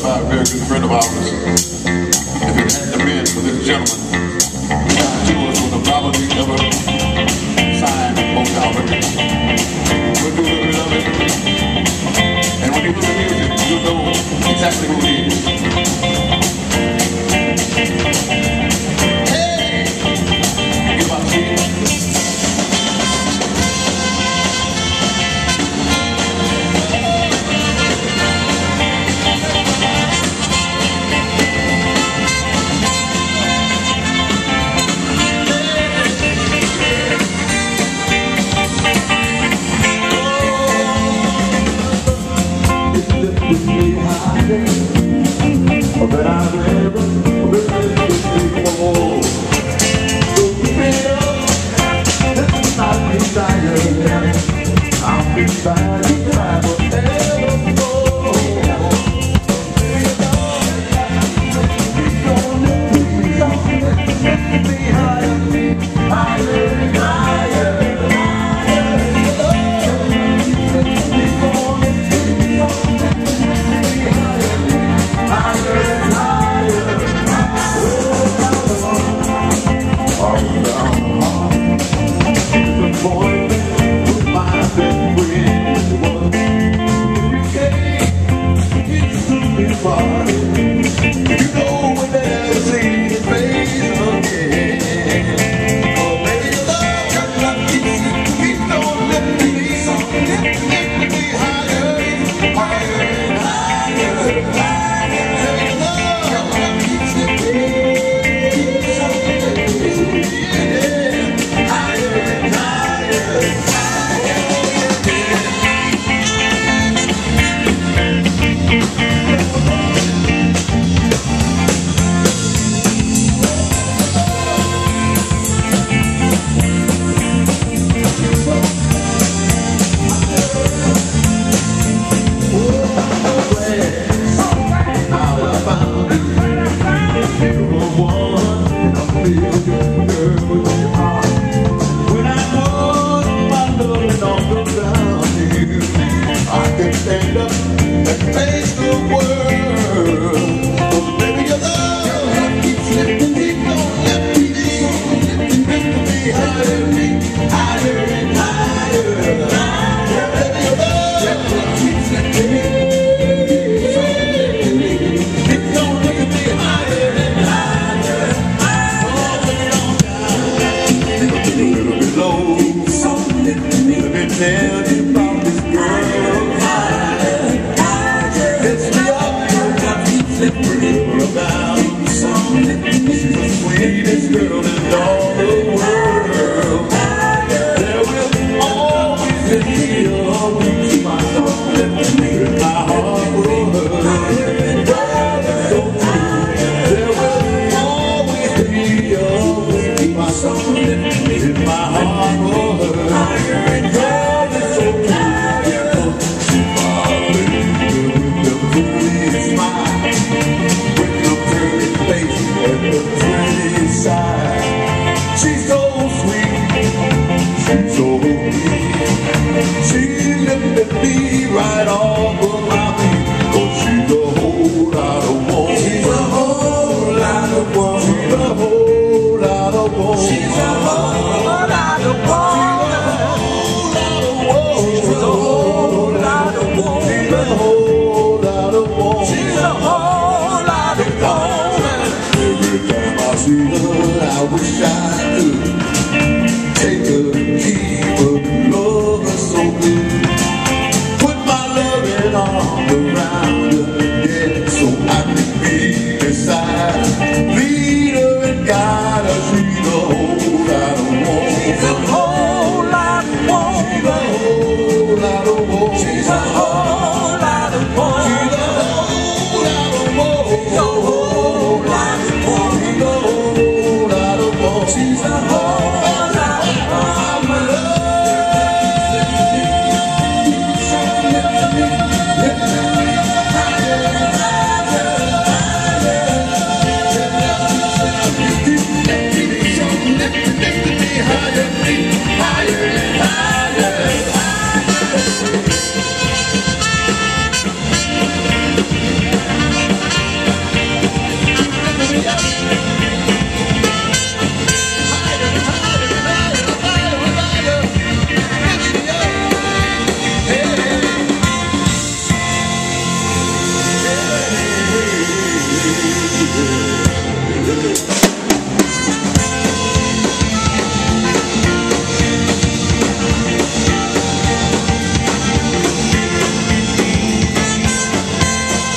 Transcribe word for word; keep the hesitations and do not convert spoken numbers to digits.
by a very good friend of ours. If it hadn't been for this gentleman, he got to us with a probably never signed Motown record. We'll do a little bit of it, and when you do the music, you'll know exactly who he is. Hey! Get my seat. But I've never heard this before. So keep it up, let's not be tired. I'll be by your side forevermore. Keep on lifting me up, lifting me higher, higher and higher. Stand up and face the world. Oh, baby, your love keeps lifting me, don't let me go. Lifting me higher, higher and higher. Baby, your love keeps lifting me, it don't lift me higher and higher. Oh, a little bit low, let me tell you about this girl. She's the sweetest girl in all the world. There will always be a home. My song lifting me, my heart will hurt. So true. There will always be a home. My song lifting me, my heart will hurt. God is so true. Smiling with the pretty smile. She's so sweet, she's so neat. She lifted me right off of my feet. Oh, she's a whole lot of woman. She's a whole lot of woman. She's a whole lot of woman. She's a whole lot of woman. She's a whole lot of woman. She's a whole lot of woman. She's a whole lot of woman. Every time I see her, I wish I could take her, keep her, love her so good.